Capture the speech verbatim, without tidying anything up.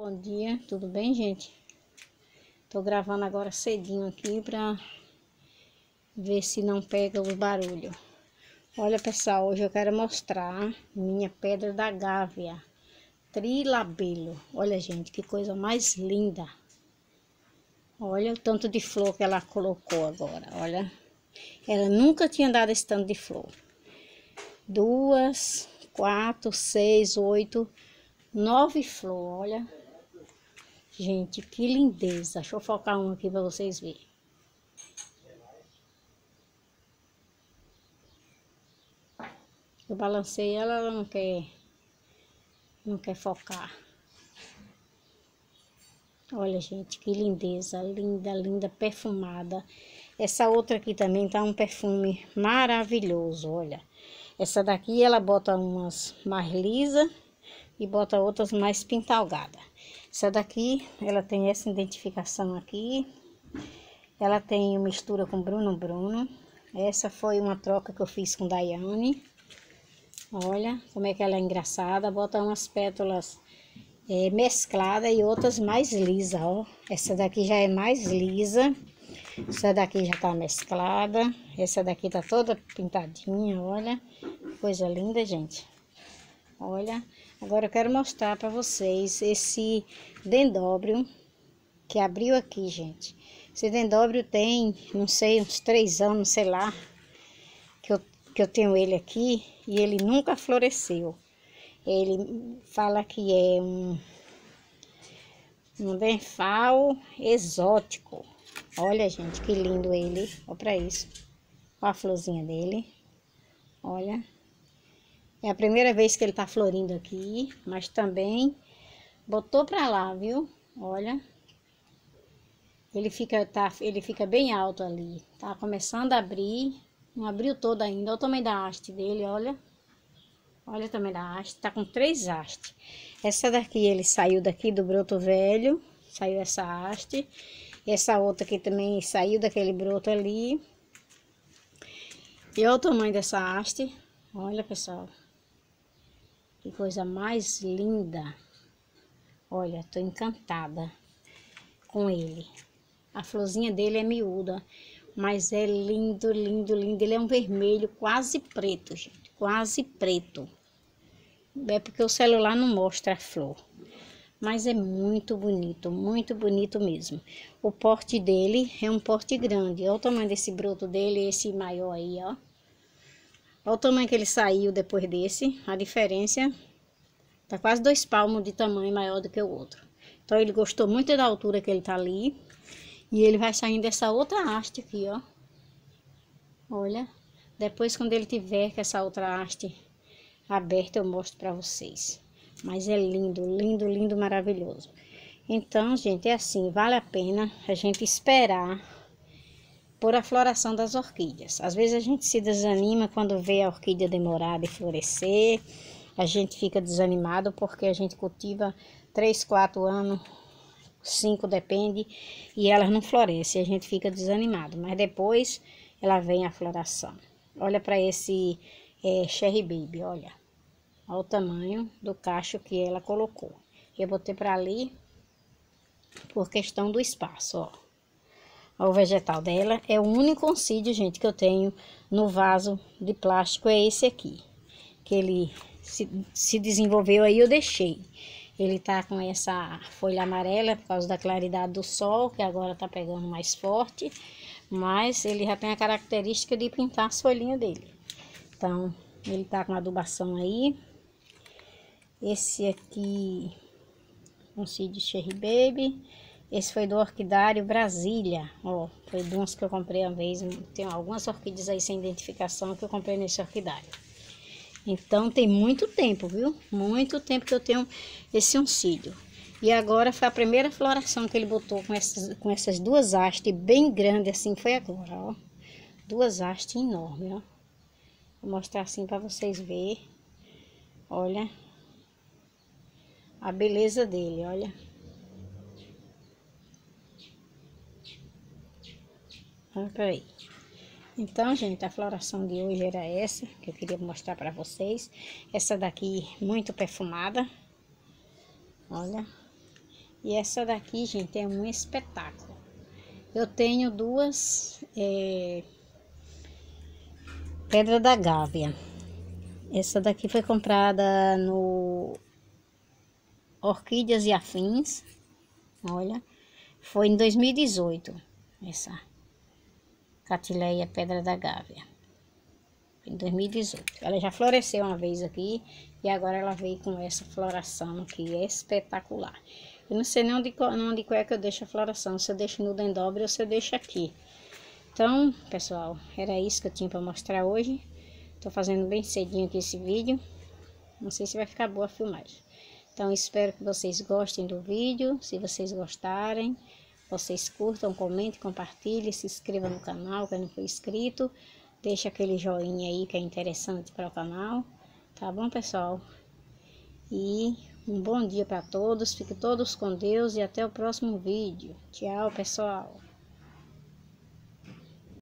Bom dia, tudo bem, gente? Tô gravando agora cedinho aqui pra ver se não pega o barulho. Olha, pessoal, hoje eu quero mostrar minha pedra da gávea, trilabelo. Olha, gente, que coisa mais linda. Olha o tanto de flor que ela colocou agora, olha. Ela nunca tinha dado esse tanto de flor. Duas, quatro, seis, oito, nove flores, olha. Gente, que lindeza. Deixa eu focar um aqui para vocês verem. Eu balancei ela, ela não quer, não quer focar. Olha, gente, que lindeza. Linda, linda, perfumada. Essa outra aqui também tá um perfume maravilhoso, olha. Essa daqui ela bota umas mais lisas e bota outras mais pintalgadas. Essa daqui, ela tem essa identificação aqui. Ela tem mistura com Bruno Bruno. Essa foi uma troca que eu fiz com Daiane. Olha como é que ela é engraçada. Bota umas pétalas é, mescladas e outras mais lisas, ó. Essa daqui já é mais lisa. Essa daqui já tá mesclada. Essa daqui tá toda pintadinha, olha. Coisa linda, gente. Olha. Agora eu quero mostrar para vocês esse dendróbio que abriu aqui, gente. Esse dendróbio tem, não sei, uns três anos, sei lá, que eu, que eu tenho ele aqui e ele nunca floresceu. Ele fala que é um, um denfal exótico. Olha, gente, que lindo ele. Olha pra isso. Olha a florzinha dele. Olha. É a primeira vez que ele tá florindo aqui, mas também botou pra lá, viu? Olha. Ele fica, tá, ele fica bem alto ali. Tá começando a abrir. Não abriu todo ainda. Olha o tamanho da haste dele, olha. Olha o tamanho da haste. Tá com três hastes. Essa daqui, ele saiu daqui do broto velho. Saiu essa haste. Essa outra aqui também saiu daquele broto ali. E olha o tamanho dessa haste. Olha, pessoal. Que coisa mais linda. Olha, tô encantada com ele. A florzinha dele é miúda, mas é lindo, lindo, lindo. Ele é um vermelho quase preto, gente. Quase preto. É porque o celular não mostra a flor. Mas é muito bonito, muito bonito mesmo. O porte dele é um porte grande. Olha o tamanho desse broto dele, esse maior aí, ó. Olha o tamanho que ele saiu depois desse. A diferença tá quase dois palmos de tamanho maior do que o outro. Então ele gostou muito da altura que ele tá ali. E ele vai saindo dessa outra haste aqui, ó. Olha. Depois, quando ele tiver com essa outra haste aberta, eu mostro pra vocês. Mas é lindo, lindo, lindo, maravilhoso. Então, gente, é assim. Vale a pena a gente esperar por a floração das orquídeas. Às vezes a gente se desanima quando vê a orquídea demorar de florescer. A gente fica desanimado porque a gente cultiva três, quatro anos, cinco depende, e elas não florescem, a gente fica desanimado. Mas depois ela vem a floração. Olha para esse é, Cherry Baby, olha. Olha o tamanho do cacho que ela colocou. Eu botei para ali por questão do espaço, ó. O vegetal dela é o único oncídio, gente, que eu tenho no vaso de plástico, é esse aqui. Que ele se, se desenvolveu aí, eu deixei. Ele tá com essa folha amarela por causa da claridade do sol, que agora tá pegando mais forte. Mas ele já tem a característica de pintar as folhinhas dele. Então, ele tá com adubação aí. Esse aqui, oncídio Cherry Baby. Esse foi do Orquidário Brasília, ó, foi de uns que eu comprei uma vez, tem algumas orquídeas aí sem identificação que eu comprei nesse orquidário. Então tem muito tempo, viu? Muito tempo que eu tenho esse oncídio. E agora foi a primeira floração que ele botou com essas, com essas duas hastes bem grandes assim, foi agora, ó. Duas hastes enormes, ó. Vou mostrar assim para vocês verem. Olha a beleza dele, olha. Olha pra aí. Então, gente, a floração de hoje era essa, que eu queria mostrar pra vocês. Essa daqui, muito perfumada. Olha. E essa daqui, gente, é um espetáculo. Eu tenho duas é, Pedra da Gávea. Essa daqui foi comprada no Orquídeas e Afins. Olha, foi em dois mil e dezoito. Essa Catileia Pedra da Gávea. Em dois mil e dezoito. Ela já floresceu uma vez aqui e agora ela veio com essa floração aqui espetacular. Eu não sei nem onde, onde é que eu deixo a floração, se eu deixo no dendobre ou se eu deixo aqui. Então, pessoal, era isso que eu tinha para mostrar hoje. Tô fazendo bem cedinho aqui esse vídeo. Não sei se vai ficar boa a filmagem. Então, espero que vocês gostem do vídeo. Se vocês gostarem, vocês curtam, comentem, compartilhem, se inscrevam no canal, quem não for inscrito. Deixa aquele joinha aí que é interessante para o canal. Tá bom, pessoal? E um bom dia para todos. Fiquem todos com Deus e até o próximo vídeo. Tchau, pessoal.